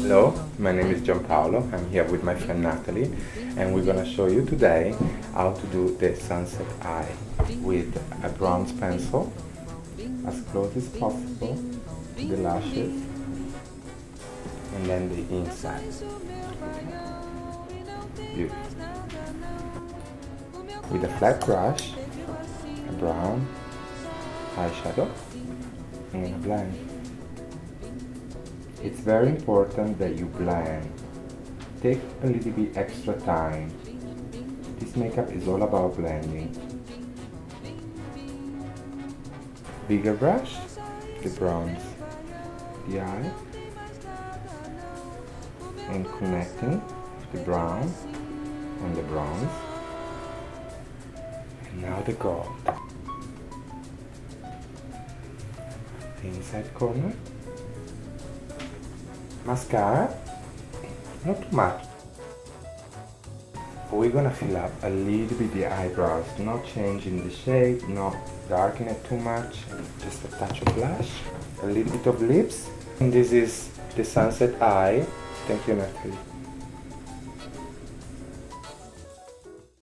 Hello, my name is Gianpaolo. I'm here with my friend Natalie, and we're gonna show you today how to do the sunset eye with a bronze pencil as close as possible to the lashes and then the inside. Beautiful. With a flat brush, a brown eyeshadow, I'm gonna blend. It's very important that you blend. Take a little bit extra time. This makeup is all about blending. Bigger brush, the bronze, the eye, and connecting the brown and the bronze. And now the gold. The inside corner. Mascara, not too much. We're gonna fill up a little bit the eyebrows, not changing the shape, not darken it too much, just a touch of blush, a little bit of lips. And this is the sunset eye. Thank you, Natalie.